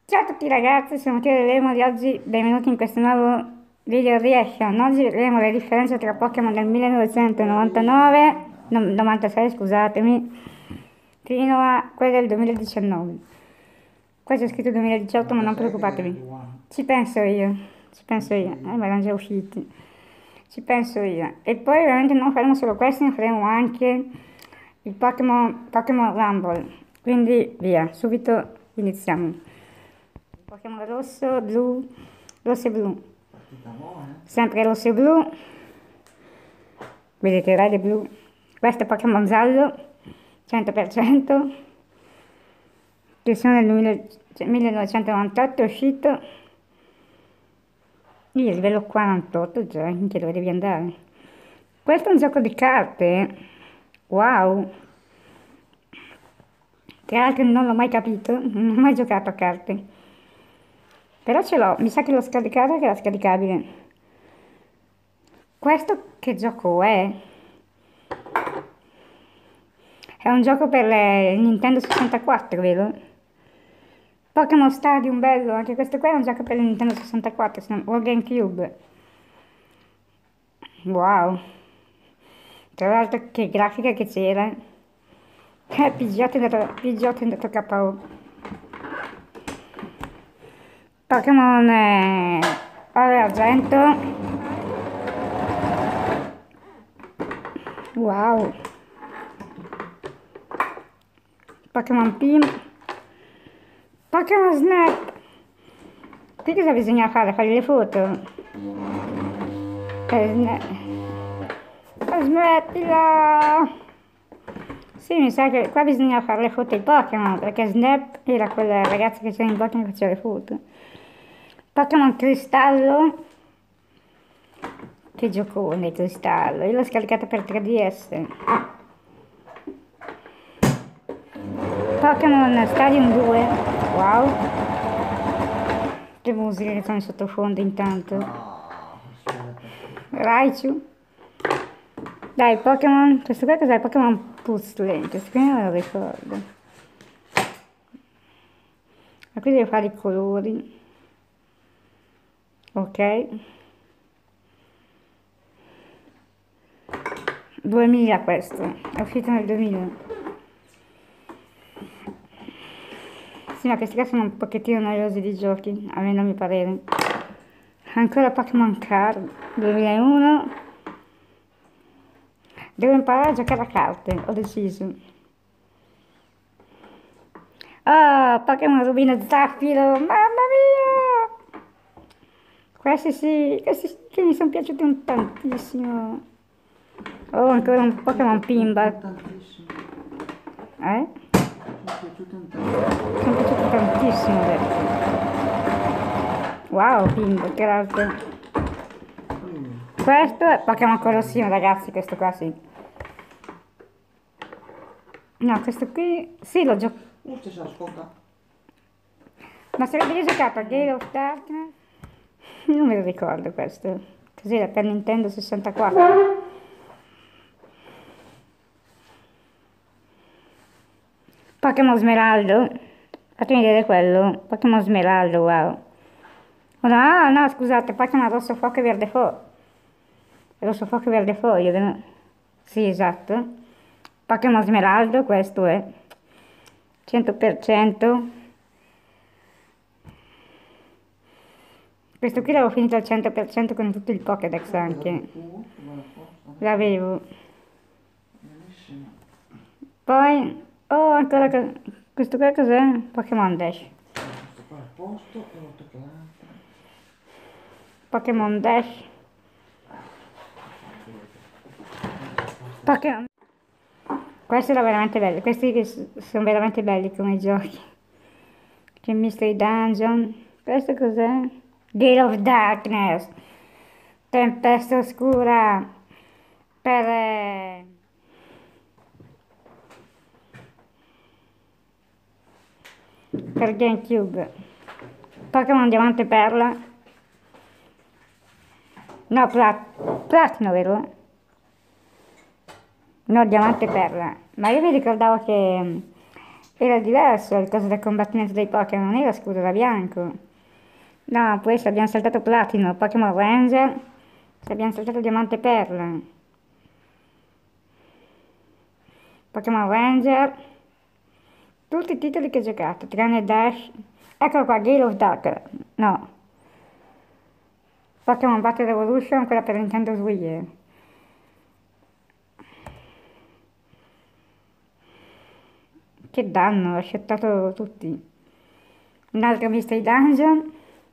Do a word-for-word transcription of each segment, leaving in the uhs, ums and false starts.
Ciao a tutti ragazzi, sono Matteo Lemmo di oggi, benvenuti in questo nuovo video reaction. Oggi vedremo le differenze tra Pokémon del millenovecentonovantanove, no, novantasei scusatemi, fino a quelle del duemiladiciannove. Qua c'è scritto duemiladiciotto ma non preoccupatevi, ci penso io, ci penso io, eh ma erano già usciti, ci penso io. E poi ovviamente non faremo solo questo, ne faremo anche il Pokémon Pokémon Rumble, quindi via, subito iniziamo. Pokémon rosso, blu, rosso e blu. Sempre rosso e blu. Vedete, red e blu. Questo è Pokémon giallo, cento per cento. Che sono nel millenovecentonovantotto, è uscito. Io livello quarantotto già, che dove devi andare? Questo è un gioco di carte. Wow. Tra l'altro non l'ho mai capito, non ho mai giocato a carte. Però ce l'ho, mi sa che l'ho scaricato che era scaricabile. Questo che gioco è? È un gioco per le Nintendo sessantaquattro, vero? Pokémon Stadium, bello, anche questo qua è un gioco per le Nintendo sessantaquattro, o GameCube. Wow. Tra l'altro che grafica che c'era. Eh, P G otto è andato, P G otto è andato K O. Pokémon eh, Oro e Argento. Wow. Pokémon Pim. Pokémon Snap. Qui cosa bisogna fare? Fare le foto? Eh, sna- oh, smettila! Sì, mi sa che qua bisogna fare le foto ai Pokémon, perché Snap era quel ragazzo che c'era in Pokémon che faceva le foto. Pokémon Cristallo. Che giocone Cristallo, io l'ho scaricato per tre D S. Pokémon Stadium due, wow. Che musica che sono in sottofondo intanto. Raichu. Dai, Pokémon, questo qua cos'è? Pokémon Puzzle, questo qui non me lo ricordo. Ma qui devo fare i colori. Ok. duemila questo, è uscito nel duemila. Sì, ma questi qua sono un pochettino noiosi di giochi, almeno a mio parere. Ancora Pokémon Card duemilauno. Devo imparare a giocare a carte, ho deciso. Ah, Pokémon Rubino e Zaffiro, mamma mia! Questi sì, questi sì che mi sono piaciuti un tantissimo. Oh, ancora un Pokémon Pinball. Eh? Sono piaciuti tantissimo, ho detto. Wow, Pinball, grazie. Questo è Pokémon Colossino, ragazzi, questo qua sì. No, questo qui, sì, l'ho giocato. Ma se l'avete giocato a Gale of Darkness? Non me lo ricordo questo. Cos'era per Nintendo sessantaquattro? Pokémon Smeraldo. Fatemi vedere quello. Pokémon Smeraldo, wow. Oh, no, no, scusate, Pokémon Rosso Fuoco e Verde Fuoco. Rosso Fuoco e Verde Foglio, no? Sì, esatto. Pokémon Smeraldo, questo è. cento per cento. Questo qui l'avevo finito al cento per cento con tutto il Pokédex anche. L'avevo. Poi, oh, ancora questo qua cos'è? Pokémon Dash. Pokémon Dash. Pokémon. Questo era veramente bello, questi che sono veramente belli come giochi. C'è Mystery Dungeon. Questo cos'è? Gale of Darkness. Tempesta oscura. Per... Eh... per GameCube. Pokémon Diamante e Perla. No, plat Platino, vero? No, Diamante e Perla. Ma io mi ricordavo che Era diverso il coso del combattimento dei Pokémon, non era scuro, era bianco. No, poi se abbiamo saltato Platino, Pokémon Ranger, se abbiamo saltato Diamante Perla, Pokémon Ranger, tutti i titoli che ho giocato, tranne Dash. Eccolo qua, Gale of Dark, no. Pokémon Battle Revolution, quella per Nintendo Switch. Che danno, ho accettato tutti. Un altro Mystery Dungeon.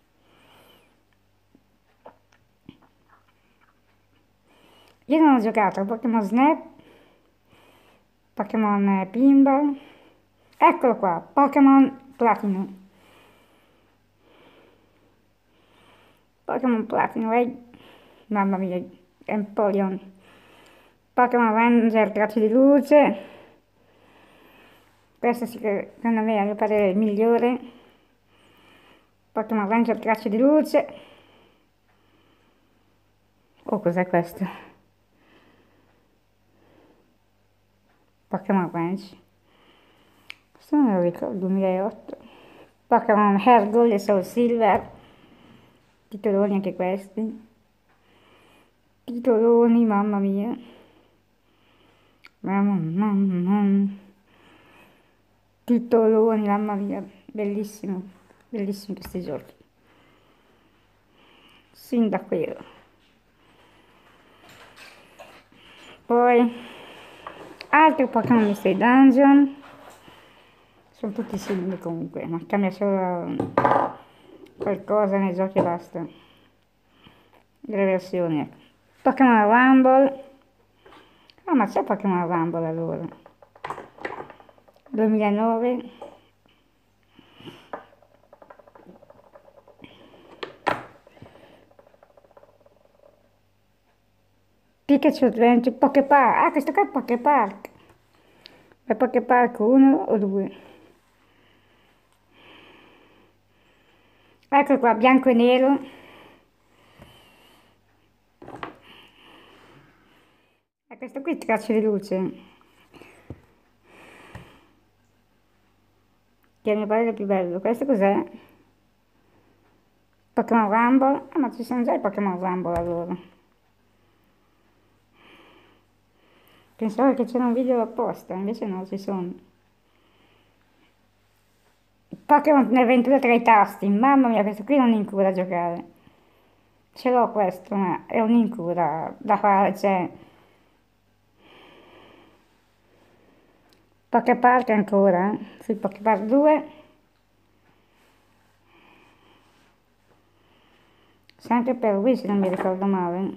Io non ho giocato a Pokémon Snap, Pokémon eh, Pinball. Eccolo qua, Pokémon Platinum. Pokémon Platinum, eh. Mamma mia, Empoleon. Pokémon Ranger Tracce di luce. Questo sì che secondo me a mio parere è il migliore. Pokémon Ranger Tracce di luce. Oh, cos'è questo? Pokémon Ranch. Questo non me lo ricordo, duemilaotto. Pokémon Hair Gold e Soul Silver. Titoloni anche questi. Titoloni, mamma mia. Mamma mia. Titoloni, mamma mia. Bellissimo. Bellissimi questi giochi. Sin da quello. Poi altri Pokémon Mystery Dungeon. Sono tutti simili comunque, ma cambia solo qualcosa nei giochi e basta. Le versioni, ecco. Pokémon Rumble. Ah, ma c'è Pokémon Rumble allora. duemilanove. Pikachu Adventure, Poképark. Ah, questo qua è Poképark. È Poképark uno o due? Ecco qua, bianco e nero. E questo qui tracce di luce. Che a mio parere è più bello. Questo cos'è? Pokémon Rumble? Ah, ma ci sono già i Pokémon Rumble allora. Pensavo che c'era un video apposta, invece no, ci sono. Pokémon avventura tra i tasti, mamma mia, questo qui non incura a giocare. Ce l'ho questo, ma è un'incura da fare, cioè. Poképark ancora, eh? Sì, Poképark due. Sempre per Wii se non mi ricordo male.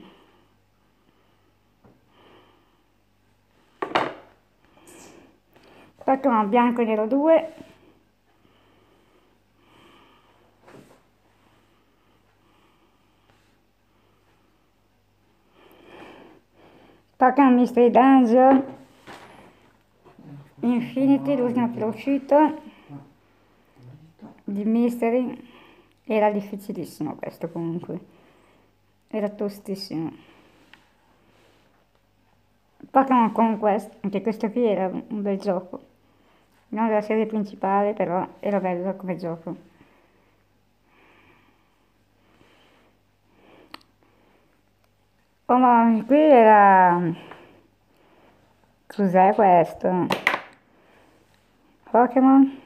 Pokémon bianco e nero due. Pokémon Mystery Dungeon. Infinity, l'ultimo che è uscito. Di Mystery. Era difficilissimo questo comunque. Era tostissimo. Pokémon Conquest, anche questo qui era un bel gioco. Non la serie principale, però era bello come gioco. Oh, ma qui era... Cos'è questo? Pokémon?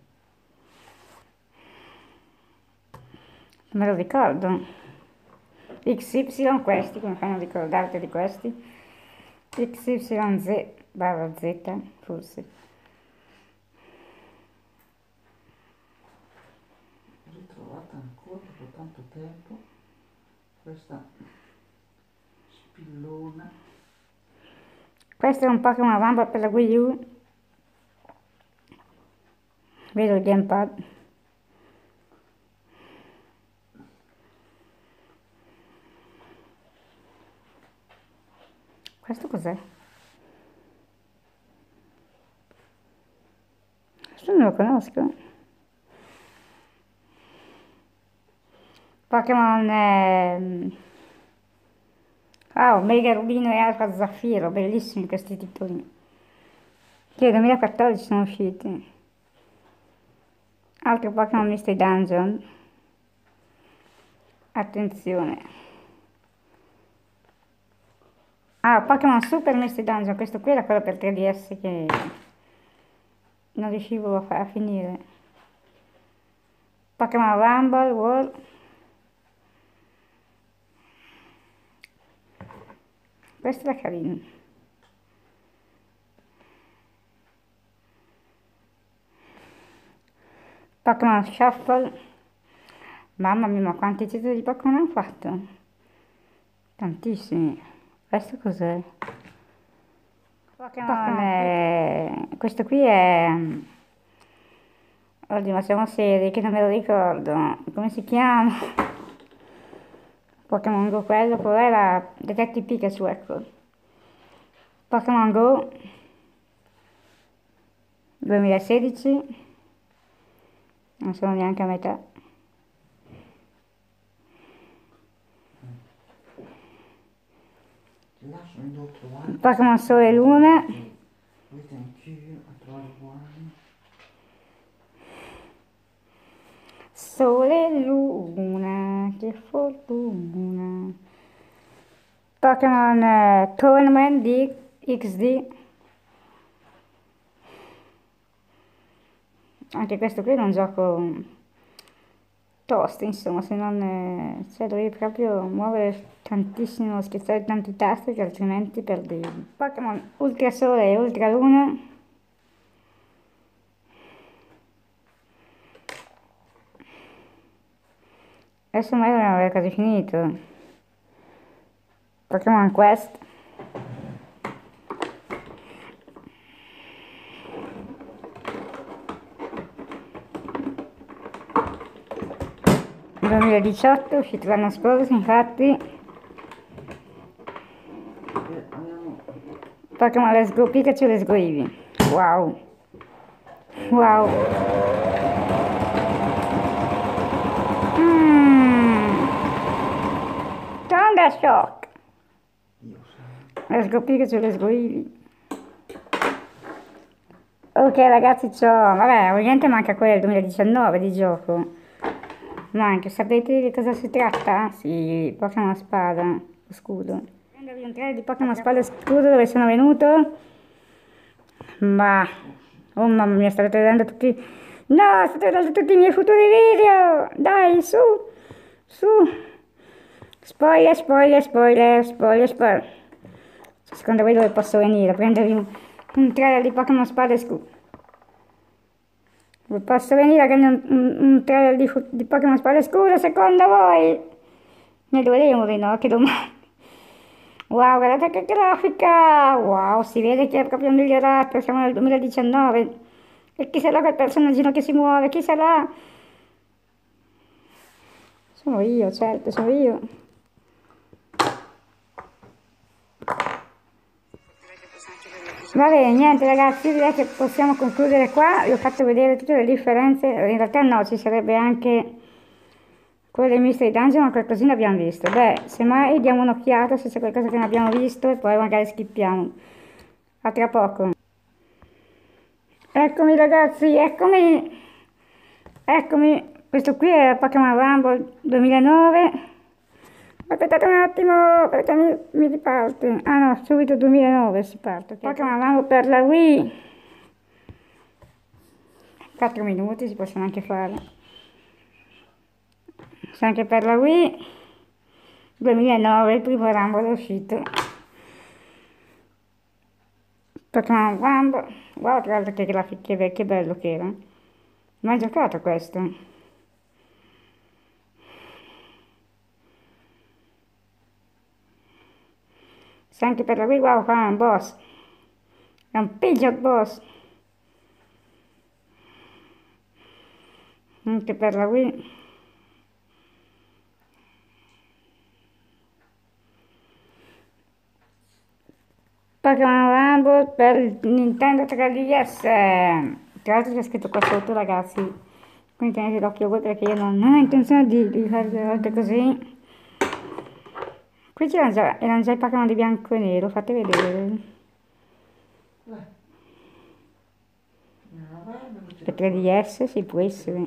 Non me lo ricordo. X Y questi, come fanno a ricordarti di questi? X Y Z barra Z, forse. Ritrovata ancora dopo tanto tempo questa spillona. Questo è un Pokémon Rumble per la Wii U. Vedo il gamepad. Questo cos'è? Questo non lo conosco. Pokémon... Eh... Ah, Omega Rubino e Alfa Zaffiro, bellissimi questi titoli. Che nel duemilaquattordici sono usciti. Altro Pokémon Mystery Dungeon. Attenzione. Ah, Pokémon Super Mystery Dungeon. Questo qui era quello per tre D S che non riuscivo a, fa- a finire. Pokémon Rumble World. Questo era carino. Pokémon Shuffle. Mamma mia, ma quanti titoli di Pokémon hanno fatto? Tantissimi. Questo cos'è? Pokémon è... questo qui è... Oddio, ma siamo seri, che non me lo ricordo. Come si chiama? Pokémon Go, quello, quello era Detective Pikachu, ecco. Pokémon Go duemilasedici. Non sono neanche a metà. Ti lascio in devo trovare. Pokémon Sole e Luna. Vedete anch'io a trovare uguali. Sole e Luna, che fortuna. Pokémon eh, Tournament di X D. Anche questo qui è un gioco tosto, insomma, se non... Eh, cioè dovevi proprio muovere tantissimo, schiacciare tanti tasti che altrimenti perdevi. Pokémon Ultra Sole e Ultra Luna. Adesso magari non aver quasi finito. Pokémon Quest. duemiladiciotto, uscito l'anno scorso, infatti. Eh, andiamo. Pokémon Let's Go Pikachu, Let's Go Eevee. Wow. Wow. Mm. Thunder Shock. Io so. Let's Go Pikachu, Let's Go Eevee. Ok ragazzi, c'ho... Vabbè, ovviamente manca quello del duemiladiciannove di gioco. Ma anche, sapete di cosa si tratta? Sì, Pokémon Spada, Scudo. Prendervi un trailer di Pokémon Spada e Scudo dove sono venuto. Ma... Oh mamma mia, state vedendo tutti... No, state vedendo tutti i miei futuri video! Dai, su! Su! Spoiler, spoiler, spoiler, spoiler, spoiler. Secondo voi dove posso venire? Prendervi un, un trailer di Pokémon Spada e Scudo. Posso venire a prendere un, un, un trailer di, di Pokémon Spada e Scudo, secondo voi? Ne dovremo no? Che domani. Wow, guardate che grafica! Wow, si vede che è proprio migliorato, siamo nel duemiladiciannove. E chi sarà quel personaggino che si muove? Chi sarà? Sono io, certo, sono io. Va bene, niente ragazzi, direi che possiamo concludere qua. Vi ho fatto vedere tutte le differenze. In realtà no, ci sarebbe anche quello dei Mystery Dungeon, ma qualcosina abbiamo visto. Beh, semmai diamo un'occhiata se c'è qualcosa che non abbiamo visto e poi magari skippiamo. A tra poco. Eccomi ragazzi, eccomi. Eccomi. Questo qui è Pokémon Rumble duemilanove. Aspettate un attimo, perché mi, mi riparte. Ah no, subito duemilanove si parte. Pokémon Rumble per la Wii. quattro minuti si possono anche fare. C'è anche per la Wii. duemilanove, il primo Rumble è uscito. Pokémon Rumble. Wow, tra l'altro che grafiche, che bello che era. Mai giocato questo. C'è anche per la Wii, wow, qua è un boss. È un Pidgeot boss. Anche per la Wii. Pokémon Rumble per il Nintendo tre D S. Tra l'altro c'è scritto qua sotto ragazzi. Quindi tenete l'occhio voi perché io non, non ho intenzione di, di fare delle volte così. Qui c'erano già, erano già i Pokémon di bianco e nero, fate vedere. Beh. No, guarda, E tre D S, sì, può essere.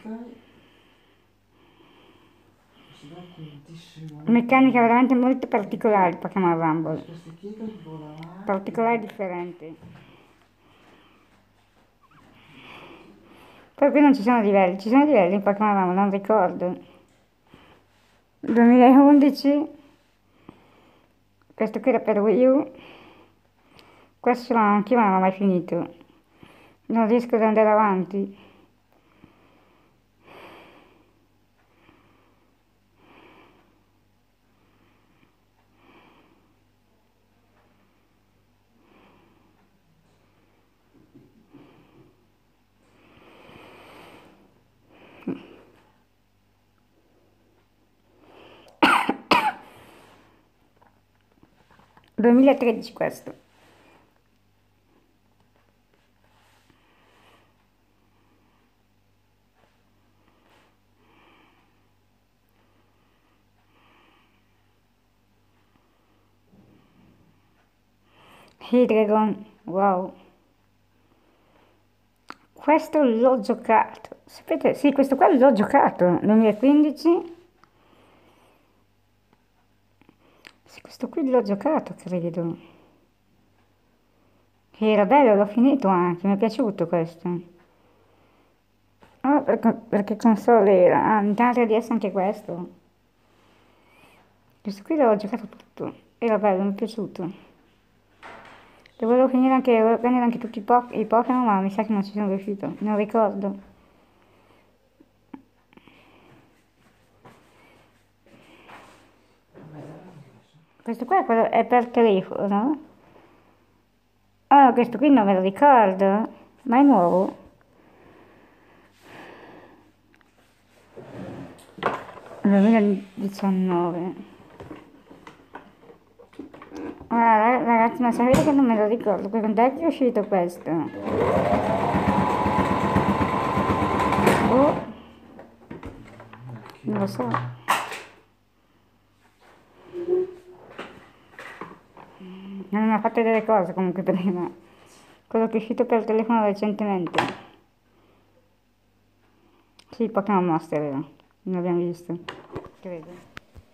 Si dà tantissimo. Meccanica veramente molto particolare il Pokémon Rumble. Queste chiede che vola avanti. Particolari differenti. Poi qui non ci sono livelli, ci sono livelli in Pokémon Rumble, non ricordo. duemilaundici, questo qui era per Wii U, questo anch'io non l'ho mai finito, non riesco ad andare avanti. duemilatredici questo. Hydreigon, wow. Questo l'ho giocato. Sapete, sì, questo qua l'ho giocato, duemilaquindici. Sì, questo qui l'ho giocato, credo. Era bello, l'ho finito anche, mi è piaciuto questo. Ah, perché, perché console era? Ah, in tre D S anche questo. Questo qui l'ho giocato tutto. Era bello, mi è piaciuto. Dovevo finire anche, volevo prendere anche tutti i, po- i Pokémon, ma mi sa che non ci sono riuscito, non ricordo. Questo qua è, quello- è per telefono, no? Ah, questo qui non me lo ricordo, ma è nuovo. duemiladiciannove. Ah, ragazzi, ma sapete che non me lo ricordo, quando è che è uscito questo? Oh, non lo so. Non mi ha fatto delle cose comunque prima. Quello che è uscito per telefono recentemente. Sì, Pokémon Master era. Non l'abbiamo visto. Credo.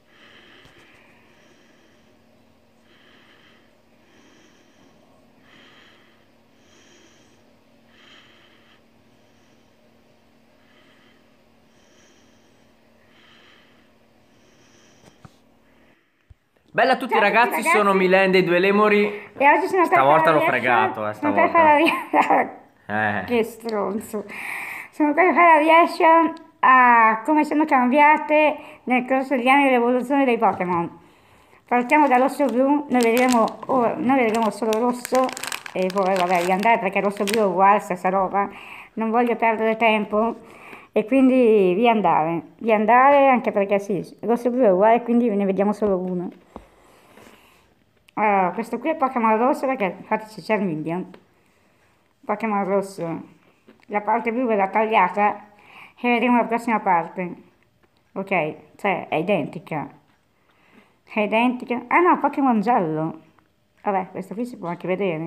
Bella a tutti Ciao a tutti, ragazzi, ragazzi. sono Milen dei Due Lemuri. E oggi sono per Stavolta fare l'ho la fregato, eh, reaction. Sono per fare stavolta. la reaction. Eh. Che stronzo. Sono per fare la reaction a come sono cambiate nel corso degli anni l'evoluzione dei Pokémon. Partiamo da rosso blu, noi vedremo, oh, noi vedremo solo rosso e poi vabbè riandare perché rosso blu è uguale, stessa roba. Non voglio perdere tempo e quindi riandare. Riandare anche perché sì, rosso blu è uguale, quindi ne vediamo solo uno. Allora, questo qui è Pokémon rosso perché infatti c'è Charmeleon. Pokémon rosso. La parte blu verrà tagliata e vedremo la prossima parte. Ok, cioè è identica. È identica. Ah no, Pokémon giallo. Vabbè, questo qui si può anche vedere.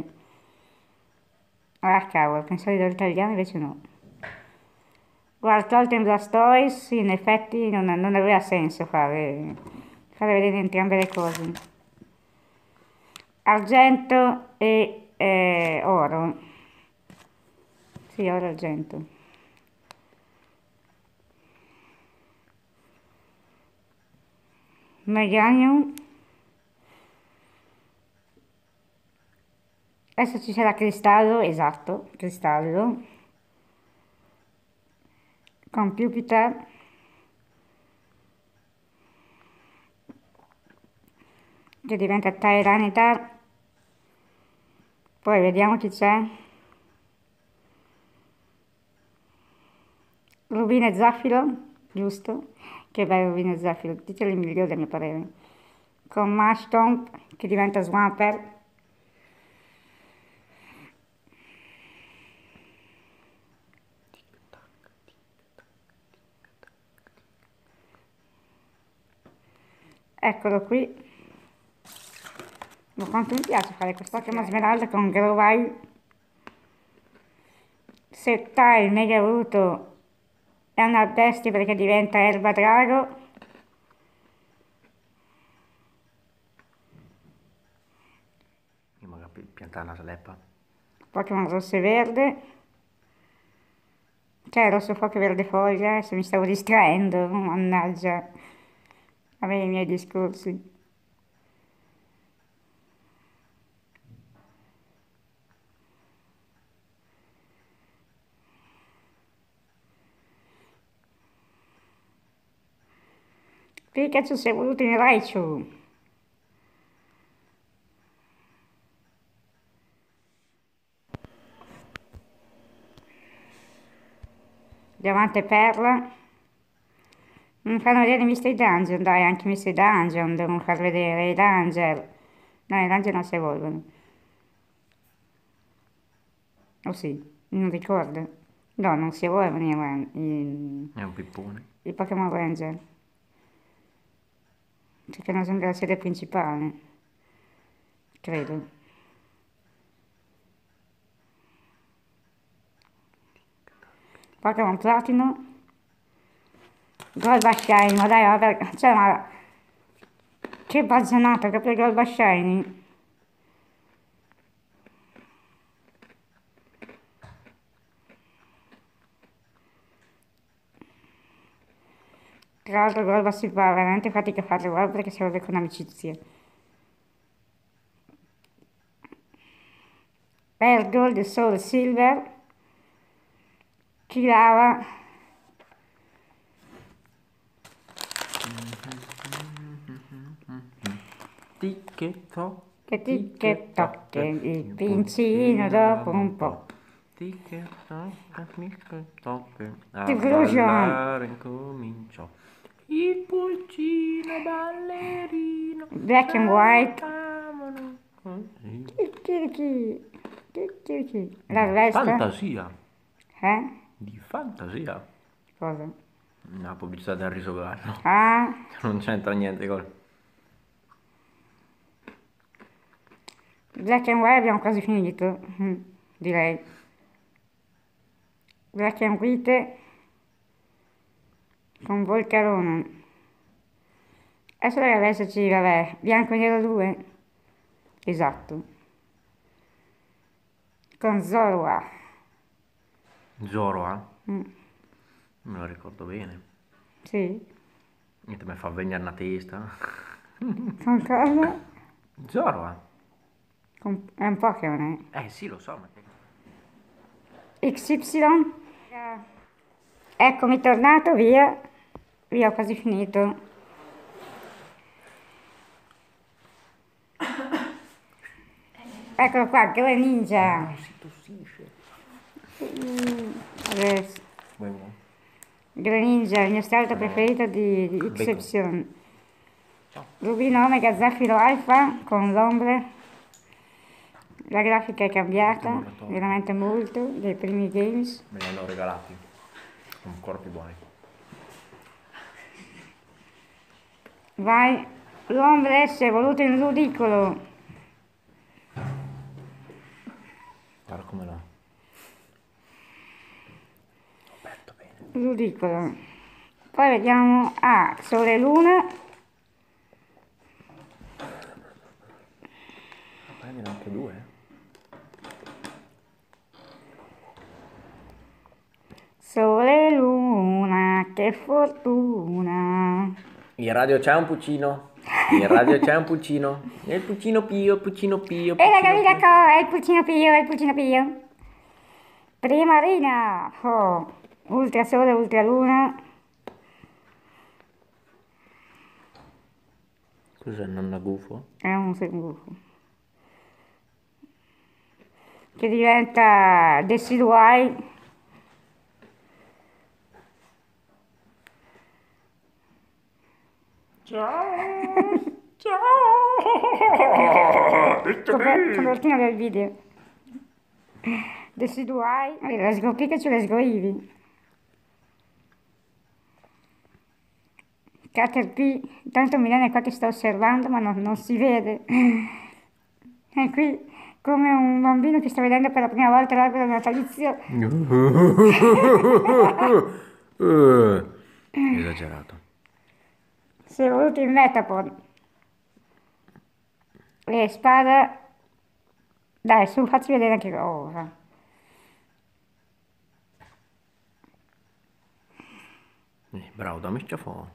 Ah cavolo, pensavo di dover tagliare, invece no. Guarda, tolto in Blastoise, in effetti non, non aveva senso fare, fare vedere entrambe le cose. Argento e eh, oro. Sì, oro e argento. Meganium. Adesso ci sarà cristallo, esatto, cristallo. Computer. Che diventa Tyranitar. Poi vediamo chi c'è. Rubino e Zaffiro, giusto? Che bello Rubino e Zaffiro, titolo il migliore a mio parere. Con Mashtomp che diventa Swampert. Eccolo qui. Ma quanto mi piace fare questo Pokémon Smeralda con Grovyle. Se Tile mega evoluto è una bestia perché diventa erba drago, Io magari piantare una sleppa. Pokémon rosso e verde, cioè rosso fuoco e verde foglia, se mi stavo distraendo, mannaggia, avevo i miei discorsi. Pikachu si è evoluto in Raichu. Diamante e perla. Non fanno vedere i Mystery Dungeon, dai, anche i Mystery Dungeon devono far vedere, i Danger. No, i Danger non si evolvono. Oh sì, non ricordo. No, non si evolvono i, Ran- i, È un pippone. i Pokémon Ranger. Perché non sono della sede principale, credo. Pokémon Platino. Golba Shiny, ma dai, vabbè, cioè, ma che baggianata, proprio il Golba Shiny. Tra l'altro Golba si fa veramente fatica a fare Golba perché si evolve con amicizia. Air Gold, Soul Silver. Chi lava? Ticchettò. Che tic-toc, il pincino dopo un po'. Ticchettò, ticchettò, a Diffusion. ballare incominciò. Il pulcino ballerino. Black and white. saltavano così. Chicchirichi, chicchirichi. La resta? Fantasia. Eh? Di fantasia. Cosa? Una pubblicità del riso gallo. Ah, Non c'entra niente col... Black and white abbiamo quasi finito, mm, direi. Black and white con Volcarona. Adesso dovrebbe esserci, vabbè, bianco e nero due. Esatto. Con Zorua. Zoroa. Mm, Me lo ricordo bene. sì. Niente, mi fa venire una testa. Con cosa? Zoroa. Con- è un Pokémon, Eh sì, lo so, ma... eh. X Y. Eccomi tornato, via. Via, ho quasi finito. Eccolo qua, Greninja. Si tossisce. Mm, adesso. Vengo. Greninja, il mio starter preferito di, di Becco. Exception. Ciao. Rubino Omega Zaffiro Alpha con l'ombre. La grafica è cambiata, Laboratorio. veramente molto, dei primi games. Me li hanno regalati. Sono ancora più buoni. Vai, l'ombre si è evoluto in ludicolo. Guarda come l'ho. Aperto bene. Ludicolo. Poi vediamo, ah, Sole e Luna. Prendine anche due. Sole e Luna, che fortuna. In radio c'è un puccino. In radio c'è un puccino. E il puccino pio, puccino pio. E la puccino Gavina pio. Co, è il pulcino pio, è il pulcino pio. Primarina, oh, Ultra Sole, Ultra Luna. Cos'è il nonna gufo? È un sengufo. Che diventa Decidueye. Ciao. Ciao. Coper- Copertina del video. Decidueye. Let's go Pikachu, let's go Eevee. Caterpie, tanto Milano è qua che sta osservando ma non, non si vede. E qui come un bambino che sta vedendo per la prima volta l'albero natalizio. Esagerato. Si è voluto il Metapod. E spada. Dai, su, facci vedere che cosa. Eh, bravo, dammi schiaffone.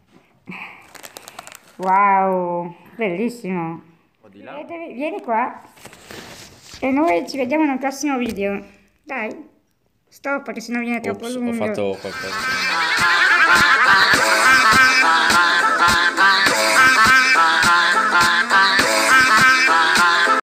Wow, bellissimo. Di là. Vedetevi, vieni qua. E noi ci vediamo nel prossimo video. Dai, stop perché sennò viene troppo Ops, ho lungo. fatto qualcosa.